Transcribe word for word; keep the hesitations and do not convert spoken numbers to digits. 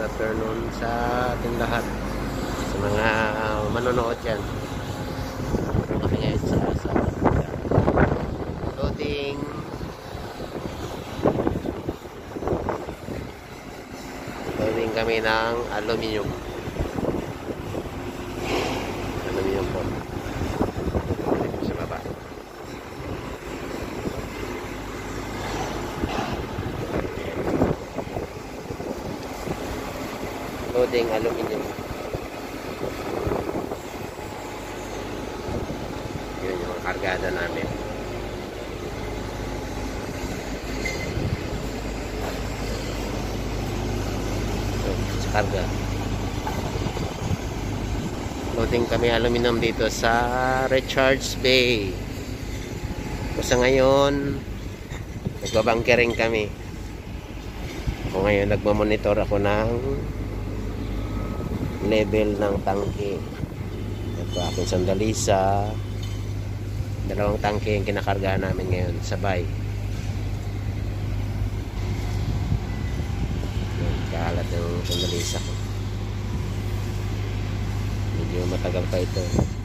afternoon sa ating lahat, sa mga uh, manonood dyan. Kami ngayon sa, sa loading loading kami ng aluminum aluminum po sa baba. Loading aluminum. Yun yung kargada namin. So, sa karga. Loading kami aluminum dito sa Richards Bay. Basta ngayon, nagbabunkering kami. O ngayon, nagmamonitor ako ng level ng tangke. Ito aking sandalisa. Dalawang tangke yung kinakarga namin ngayon, sabay. Kalat yung sandalisa ko. Medyo matagal pa ito.